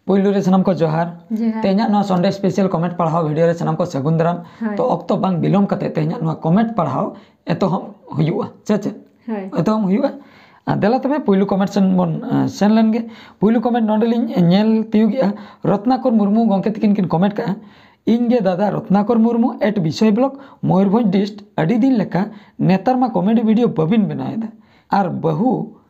पुइलू रे सनम को जोहार तेहना नो संडे स्पेशल कमेंट पढ़ाओ वीडियो रे सनम को सगुन दाराम तो ऑक्तो बांग बिलोम कते तेहना नो कमेंट पढ़ाओ एतो हम हुयुआ चे एतो हम हुयुआ देला तबे पुइलू कमेंट सन बन सेन लेनगे पुइलू कमेंट नोंडेलिन नेल तियुगिया रत्नाकर मुर्मू गंके तकिन किन कमेंट का इनगे दादा रत्नाकर मुर्मू एट विषय ब्लॉग मयूरभंज डिस्ट अड़ी दिन लेका नेतार मा कॉमेडी वीडियो बबिन बनाएदा आर बहु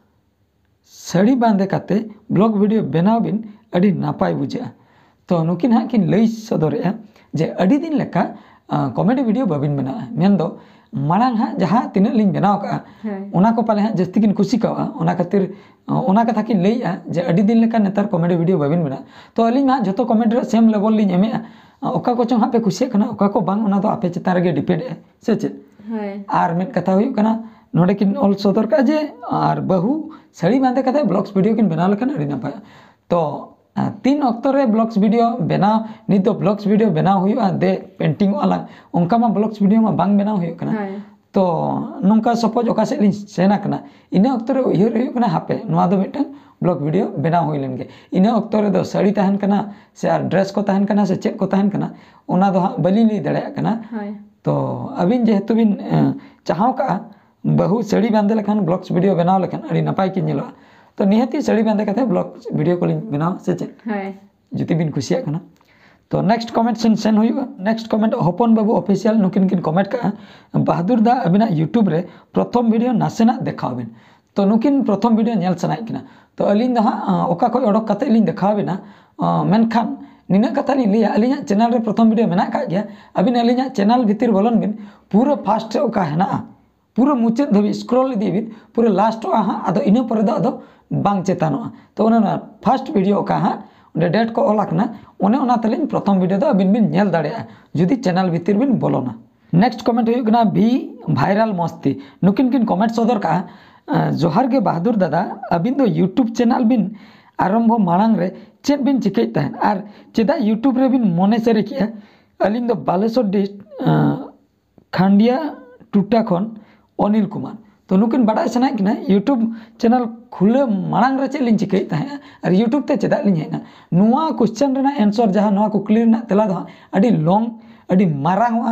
साड़ी बांधे काते ब्लॉग वीडियो बनाव बिन अड़ी नापाय बुझा तो नुकिन हाँ किन लई सदरे जे अड़ी दिन लेका कॉमेडी वीडियो बबिन बना मेन दो मांग हाँ जहाँ तीन लिंग बनाव का उना को पाले हाँ जस्ती किन खुशी का उना खातिर उना कथा किन लईआ जे अड़ी दिन लेका नेतार कॉमेडी वीडियो बबिन बना तो अलिंग हाँ जतो कमेंट रे सेम लेवल लिंग एमे ओका को चों हाँ पे खुशी कना ओका को बांग उना दो आपे चेतान रे डिपेंड है से चे आर मिट कथा हुई कना नोडे किन ऑल सदर का जे आर बहु साड़ी बांधे कथा ब्लॉग्स वीडियो किन बनाव लेकन अड़ी नापाय तो 3 अक्तर रे ब्लॉग्स वीडियो बनाव नित दो ब्लॉग्स वीडियो बनाव हुआ दे पेंटिंग वाला उनका मा ब्लॉग्स वीडियो मा बांग बनाव हुआ कना तो नोंका सपोज ओका से लिन सेना कना इना अक्तर उहिर हुआ कना हापे नोआ दो मिटन ब्लॉग वीडियो बनाव हुई लेनगे इना अक्तर दो साड़ी तहन कना से आर ड्रेस को तहन कना से चेक को तहन कना उना दो बली ली दड़या कना तो अबिन जेहेतु बिन चाहाव का बहु साड़ी बांधे लेखान ब्लॉग्स वीडियो बनाव लेखान अड़ी नपाय कि नेलो तो निहती साड़ी बांधे कथे ब्लॉग वीडियो को बनाव से चे जुति बिन खुशिया कना तो नेक्स्ट कमेंट सेन हुआ next comment Hapan Babu official नुकिन किन कमेंट का बहादुर दा अबिना यूट्यूब रे प्रथम वीडियो नासेना देखाव बिन तो नुकिन प्रथम वीडियो नेल सनाय किना तो अलिन दा ओका को ओडक कते लिन देखाव बिना मेनखान निना कथा लिन लिया अलिना चैनल रे प्रथम वीडियो मेना का गया अबिन अलिना चैनल भीतर बोलन बिन पूरा फास्ट ओका हेना पूरा मुचाद धाबी स्क्रॉल इदी बिन पूरा लास्ट हाँ अदो इना पर अदो बांग चेतानो तो उना फर्स्ट वीडियो का हाँ उन्हें डेट को ओलाकना उन्हें उना तलिन प्रथम वीडियो दो अबिन बिन नेल दाड़ेया जुदी चैनल भीतर बिन बोलोना नेक्स्ट कमेंट हुई कना भी वायरल मस्ती नुकिन किन कमेंट सदर का जोहार के बहादुर दादा अबिन दो यूट्यूब चैनल बिन आरंभ मांग रे चेद बिन चिकई तहन आर चेदा यूट्यूब रे बिन मने सेरे किया अलिन दो बालेश्वर डिस्ट्रिक्ट खांडिया टूटा खन अनिल कुमार तो नुकिन बड़ा सना कि यूट्यूब चैनल खुले मांग रे चेलिन चिकई तहन और यूट्यूब ते चेदा लिन हेना नुआ क्वेश्चन रेना आंसर जहां नुआ कुकली रेना तेला दो अडी लॉन्ग अडी मारांगवा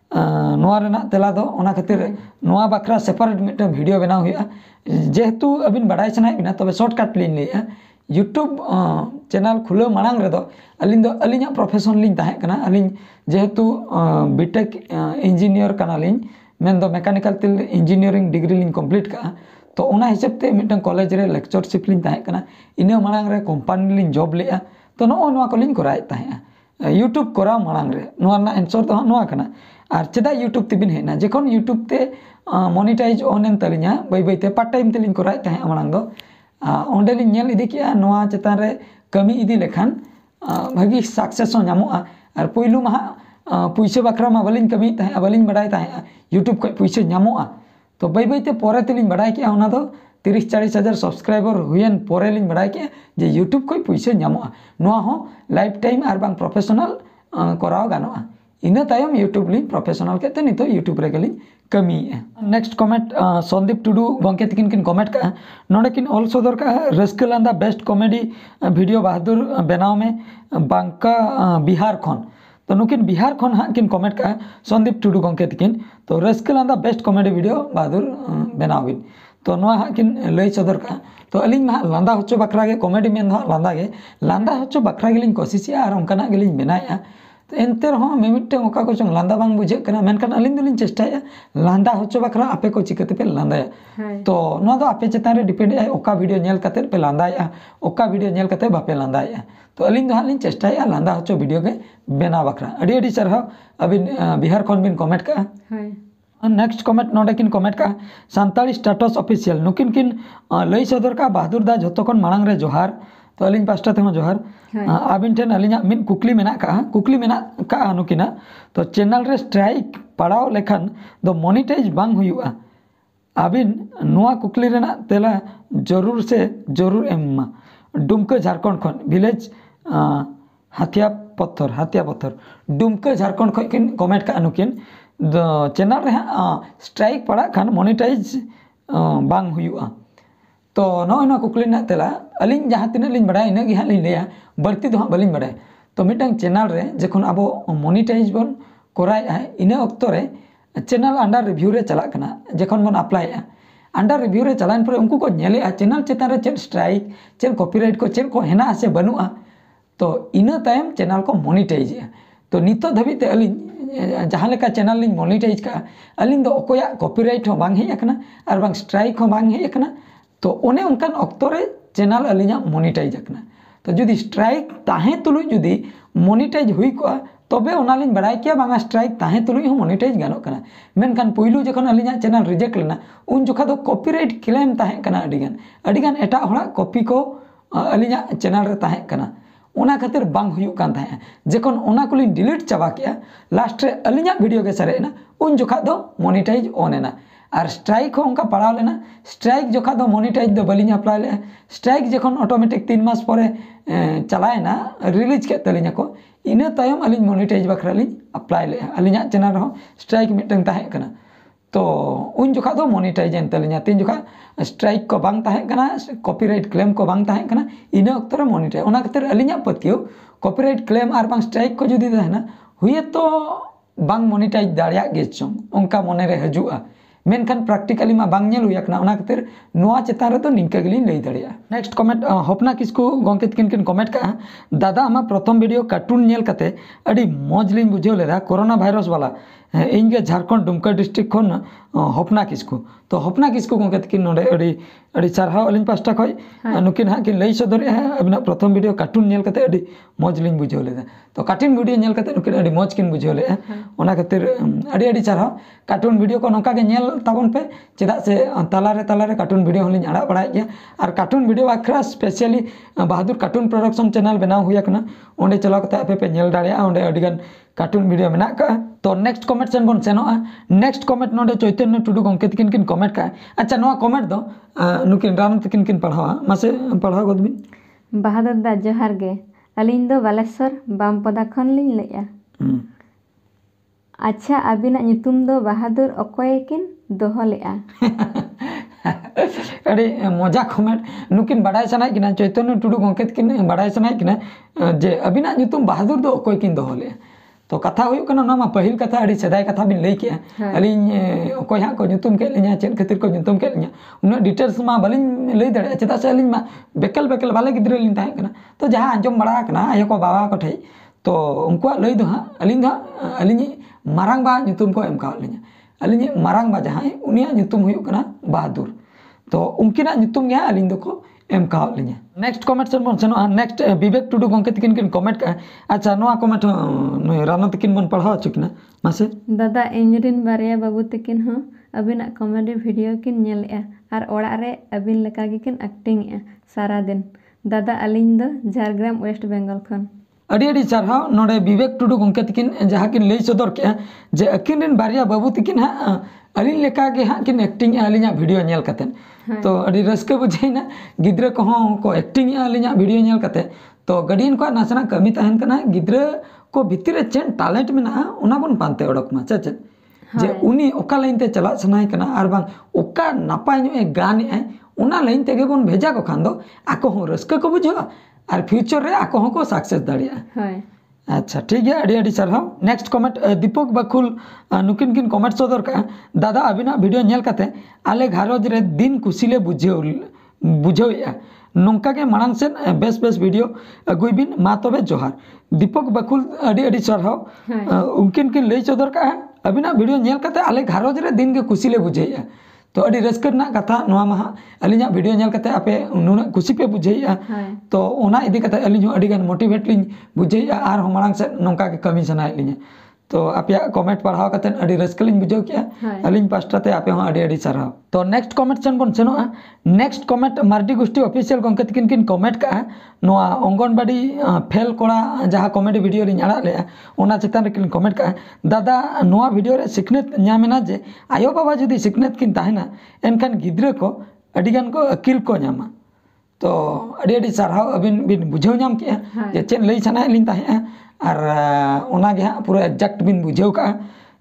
नुआ रेना तेला दो ओना खातिर नुआ बकरा सेपरेट मिट वीडियो बनाव हुआ जेहेतु अबिन बड़ा सना बिना तबे शॉर्टकट लिन लिया यूट्यूब चैनल खुले मांग रे दो अलिन दो अलिना प्रोफेशन लिन ताहे कना अलिन जेहेतु बीटेक इंजीनियर कना लिन मेन दो मैकेनिकल तिल इंजीनियरिंग डिग्री लिन कंप्लीट का तो उना हिसाब ते मिटन कॉलेज रे लेक्चरशिप लिन ताहे कना इना मांग रे कंपनी लिन जॉब लेआ तो नो को लिन कराय ताहे यूट्यूब करा मांग रे नो ना आंसर तो नो कना आर चेदा यूट्यूब ते बिन हेना जखन यूट्यूब ते मोनेटाइज ऑन एन तलिना बै बै ते पार्ट टाइम ते लिन कराय ताहे मांग दो ओंडे लिन नेल इदी किया नोआ चेतान रे कमी इदी लेखान भागी सक्सेस हो नामोआ आर पहिलू मा पैसा बखरा मा बालिन कमी ताहे बालिन बड़ाय ताहे यूट्यूब को पैसा नामोआ तो बै बै ते परे तेलिन बड़ाय किया ओना दो 30-40 हज़ार सब्सक्राइबर हुएन परे लिन बड़ाय किया जे यूट्यूब को पैसा नामोआ नोआ हो लाइफ टाइम आर बांग प्रोफेशनल कराव गानोआ इना तायम यूट्यूब लिन प्रोफेशनल केते नितो यूट्यूब रे गलिन कमी है नेक्स्ट कमेंट संदीप टुडू गंके तकिन किन कमेंट का नोडे किन ऑल सदर का रस्क लांदा बेस्ट कॉमेडी वीडियो बहादुर बनाव में बांका बिहार खन तो नुकिन बिहार खन हाँ किन कमेंट का संदीप टुडू गंके तकिन तो रस्क लांदा बेस्ट कॉमेडी वीडियो बहादुर बनाव बिन तो नोआ हाँ किन लई सदर का तो अलिन मा लांदा होचो बकरा गे कॉमेडी मेन लांदा होचो बकरा गेलिन कोशिशया आर ओंकाना गेलिन बनाया तो एनते रहो मिमिटन ओका को चंग लांदा बांग बुझे कना मेनखान अलिन दुलिन चेष्टाया लांदा होचो बकरा आपे को चिकते पे लांदाया तो नो दो आपे चेतान रे डिपेंड है ओका वीडियो नेल कते पे लांदाया ओका वीडियो नेल कते बापे लांदाया तो अलिन दो हालिन चेष्टाया लांदा होचो वीडियो के बेना बकरा अडी अडी सरहा अबिन बिहार खन बिन कमेंट का नेक्स्ट कमेंट नोडे किन कमेंट का सांताली स्टेटस ऑफिशियल नुकिन किन लई सदर का बहादुर दा जतो खन मांग रे जोहार तो अलिन पास्टा थे जोहार आबिन ठेन अलिना मिन कुकली मेना का नुकिना तो चैनल रे स्ट्राइक पड़ाव लेखान दो मोनेटाइज बांग हुआ आबिन नुआ कुकली रेना तेला जरूर से जरूर एम डुमका झारखंड खन विलेज हाथिया पत्थर डुमका झारखंड खन किन कमेंट का नुकिन चैनल रे स्ट्राइक पड़ा खान मोनेटाइज बांग हुआ तो नॉ कुकली ना तेला अलिंग जहाँ तीन लिंग बड़ा इना हाँ लिंग लिया बढ़ती तो हाँ बलिंग बड़ा तो मिटन चैनल रे जखन अब मोनिटाइज बन कराए इन अक्तो रे चैनल अंडर रिव्यू रे चला कना जखन बन अप्लाई अंडर रिव्यू रे चलान पर उनको को नेले चैनल चेतान रे चेन स्ट्राइक चेन कॉपीराइट को चेन को हेना से बनुआ तो इन टाइम चैनल को मोनिटाइज तो नित धाबीते अलिंग जहाँ लेका चैनल लिंग मोनिटाइज का अलिंग दो अकोया कॉपीराइट हो बांग हेज अकना और बांग स्ट्राइक हो बांग हेज अकना तो ओने उनकान अक्तो रे चैनल अलिंगा मोनिटाइज अकना तो जुदी स्ट्राइक ताहे तुलुई जुदी मोनिटाइज हुई को तबे ओनालिंग बड़ाई किया बांगा स्ट्राइक ताहे तुलुई हो मोनिटाइज गानों कना मेनकान पुइलु जखन अलिंगा चैनल रिजेक्ट लेना उन जोखा दो कॉपीराइट क्लेम ताहे कना अडिगान एटा होड़ा कॉपी को अलिंगा चैनल रे ताहे कना ओना खातिर बांग हुयुक कान ताहे जखन ओना कुलिन डिलीट चाबा किया लास्ट रे अलिंगा वीडियो के सरेना उन जोखा दो मोनिटाइज ऑन एना और स्ट्राइक हो उनका पढ़ा लेना स्ट्राइक जोखा दो मोनिटाइज दो बलिंग अप्लाई ले स्ट्राइक जखन ऑटोमेटिक 3 मास पर चलाएना रिलीज के तलिंगा को इन तायम अलिंग मोनिटाइज बखरा लिंग अप्लाई ले अलिंगा चैनल हो स्ट्राइक मिटन ताहे कना तो उन जोखा दो मोनिटाइज एन तलिंगा तीन जोखा स्ट्राइक को बांग ताहे कना कॉपीराइट क्लेम को बांग ताहे कना इन अक्तो रे मोनिटाइज ओना खातिर अलिंगा पतियो कॉपीराइट क्लेम और बांग स्ट्राइक को जुदी ताहेना हुए तो बांग मोनिटाइज दाड़िया गे चोंग उनका मने रे हजुआ मेनखान प्रैक्टिकली मा बांग नेल हुया कना ओना खातिर नोआ चेतान रे तो निंका गलिन लई दाड़िया नेक्स्ट कमेंट हपना किसको गंके किन कमेंट का दादा आमा प्रथम वीडियो कार्टून नेल कते अडी मौज लिन बुझेव लेदा कोरोना वायरस वाला इनके झारखंड दुमका डिस्ट्रिक्ट खन हपना किसको तो हपना किसको गंके किन नोडे अडी चारहाव अलिन पास्टा खय नुकिन हा किन लई सदर अबिना प्रथम वीडियो कार्टून नेल कते अडी मौज लिन बुझेव लेदा तो कार्टून वीडियो नेल कते नुकिन अडी मौज किन बुझेव ले ओना खातिर अडी चारहाव कार्टून वीडियो को नोका के नेल ताबन पे चेदा से तालारे कार्टून वीडियो हलिन आड़ा बड़ाय गया और कार्टून वीडियो आखरा specially Bahadur cartoon production channel बनाव हुया कना ओंडे चलाव कते आपे पे नेल दाड़िया ओंडे अडिगान कार्टून वीडियो में का तो नेक्स्ट कमेंट सेन बन सेनोआ नेक्स्ट कमेंट नोडे चैतन्य टुडू गंके किन कमेंट का अच्छा नोआ कमेंट दो नुकिन राम किन पढ़ावा मासे पढ़ाव गदबिन बहादुर दा जोहार गे अलिन दो बालेश्वर बामपदा खन लिन लेया अच्छा अबिना नितुम दो बहादुर अकोय किन दोहो लेया अरे मजा कमेंट नुकिन बड़ाई सनाय किना चैतन्य टुडू गंके किन बड़ाई सनाय किना जे अबिना नितुम बहादुर दो अकोय किन दोहो लेया तो कथा हुई कना ना पहिल कथा अड़ी सेदाय कथा बिन लई के अलिन अकोय हा को nyutum के लिया चेन खातिर को nyutum के लिया उन डिटेल्स मा बलिन लई दड़े चेदा से अलिन मा बेकल बाले गिद्रे लिन ताहे कना तो जहां अंजम बड़ा कना आयो को बाबा को ठई तो उनको लई दो हा अलिन मारांग बा nyutum को एम का लिया अलिन मारांग बा जहां उनिया nyutum हुई कना बहादुर तो उनकिना nyutum गे अलिन दो को एम का लिया नेक्स्ट कमेंट से बन सेनो नेक्स्ट विवेक टुडू गंके किन कमेंट का अच्छा नोआ कमेंट राना तकिन बन पढ़ाव चुकना मासे दादा इंजरिन बारिया बाबू तकिन हो अबिना कॉमेडी वीडियो किन नेलया और ओड़ा रे अबिन लका किन एक्टिंग सारा दिन दादा अलिन दो झारग्राम वेस्ट बंगाल खन अड़ी चारहाव नोडे विवेक टुडू गंके तकिन जहाँ किन लई सदर के जे अकिन रिन बारिया बाबू तकिन हा अलिन लेका के हाँ किन एक्टिंग अलिना वीडियो नेल कतेन तो अड़ी रस्के बुझेना गिद्रा को एक्टिंग अलिना वीडियो नेल कते तो गडियन को नासना कमी तहन कना गिद्रा को भितर चेन टैलेंट में उना बन पानते ओडक मा चेन जे उनी ओका लाइन ते चला सनाय कना आर बांग ओका नापाय नो गान ए उना लाइन तेगे बन भेजा को खान दो आको हो रस्के को बुझवा और फ्यूचर रे आको हो को सक्सेस दाड़िया हाय अच्छा ठीक है अड़ी सारहाव नेक्स्ट कमेंट दीपक बकुल नुकिन किन कमेंट सदर का दादा अबिना वीडियो नेल कते आले घारोज रे दिन खुशीले बुझेया नोंका के मांग से बेस वीडियो अगुबिन मा तबे जोहार दीपक बकुल अड़ी सारहाव उनकिन किन लई सदर का अबिना वीडियो नेल कते आले घारोज रे दिन के खुशीले बुझेया तो अड़ी रस्कर ना कथा नोआ महा अलिना वीडियो नेल कते आपे नुना खुशी पे बुझेया तो ओना इदी कते अलिन अड़ी गान मोटिवेट लिन बुझेया आर हमारांग से नोंका के कमी सनाय लिन तो आपया कमेंट पढ़ाव कते अड़ी रस्कर लिन बुझो किया अलिन पास्टाते आपे हो अड़ी सारहाव तो नेक्स्ट कमेंट सन बन सेनोआ नेक्स्ट कमेंट मार्डी गोष्ठी ऑफिशियल गंके किन कमेंट का नोआ अंगनबाड़ी फेल कोड़ा जहां कॉमेडी वीडियो लिन आड़ा ले ओना चेतान रे किन कमेंट का दादा नोआ वीडियो रे सिखनेत न्यामेना जे आयो बाबा जदी सिखनेत किन ताहेना एनखान गिद्रे को अडिगान को अकिल को न्यामा तो अड़ी सारहाव अबिन बिन बुझेव न्याम के जे चेन लई सनाय लिन ताहे और ओना गे पूरा एक्जेक्ट बिन बुझेव का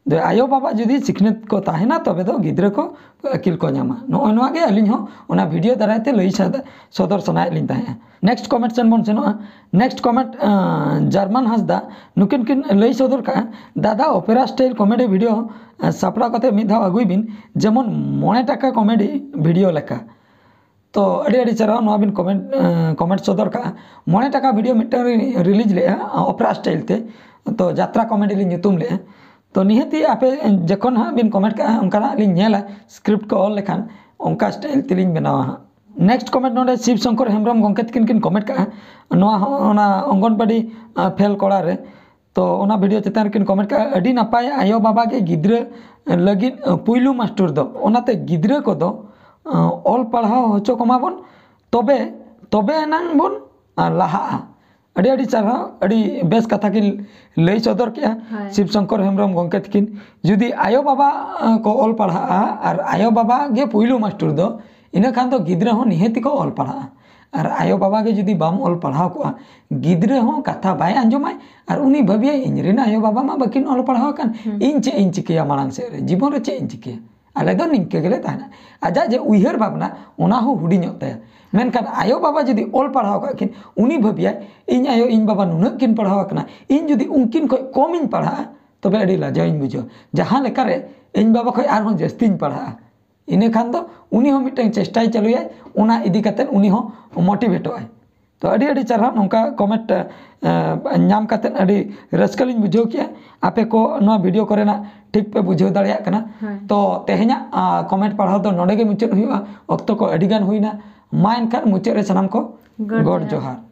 आयो बाबा जुदी सिखनेत को ताहेना तबे दो गिद्रा को अकिल को नामा नोय नोआ गे अलिन हो ओना वीडियो दारायते लई सदर सनाय लिन ताहे। नेक्स्ट कमेंट सेन बन सेनो नेक्स्ट कमेंट जर्मन हंसदा नुकिन किन लई सदर का दादा ओपेरा स्टाइल कॉमेडी वीडियो सापड़ा कते मिद धाव अगुई बिन जेमन 9 टाका कॉमेडी वीडियो लेका। तो अड़ी चरा नोआ बिन कमेंट सदर का 9 टाका वीडियो मिटन रिलीज ले ओपेरा स्टाइल ते तो यात्रा कॉमेडी लिन ᱧᱩᱛᱩᱢ ले तो निहती आपे जखन हाँ बिन कमेंट का उनका लिंग स्क्रिप्ट को ऑल लेखान उनका स्टाइल तिलिंग बनावा। नेक्स्ट कमेंट नोडे शिव शंकर हेम्ब्रम गंके किन कमेंट का अंगनबाड़ी फेल कोड़ा रे तो ओना वीडियो चेतान किन कमेंट का अड़ी नापाय आयो बाबा के गिद्रे लगी पुइलू मास्टर दो ओनाते गिद्रे को दो ऑल पढ़ाओ होचो कमाबन तबे तबे नांग बन लाहा। अड़ी चारा अड़ी बेस कथा किन लई सदर किया शिव शंकर हेम्ब्रम गंके किन जुदी आयो बाबा को ऑल पढ़ा और आयो बाबा गे पुइलू मास्टर दो इना खान तो गिद्रे हो निहेती को ऑल पढ़ा और आयो बाबा के जुदी बाम ऑल पढ़ाव को गिद्रे हो कथा बाय आंजमाय और उनी भाबिया इनरेन आयो बाबा मा बाकिन ऑल पढ़ाव कान इन चे इन चिकिया मांग से जीवन रे चे इन चिकिया आले दो निंके गेले ताना आजा जे उइहर भावना ओना हो हुडिᱧᱚᱜ ताया मेनखान आयो बाबा जुदी ऑल पढ़ाव का किन उनी भाबिया इन आयो इन बाबा नुना किन पढ़ाव कना इन जुदी उनकिन खय कम इन पढ़ा तबे अड़ी लाजाइñ बुझो जहां लेका रे इन बाबा खय आर हो जस्तीñ पढ़ा इने खान दो उनी हो मिटन चेष्टाय चलुया ओना इदी कते उनी हो मोटिवेटोय। तो अड़ी चारा नोंका कमेंट नाम कते अड़ी रस्कलिñ बुझो किया आपे को नो वीडियो करेना ठीक पे बुझो दाड़िया कना। तो तेहेना कमेंट पढ़ाव दो नोडे गे मुचाद हुआ अक्तो को अड़ी गान हुईना मा एनखान मुचाद रे सनाम को गॉड जोहार।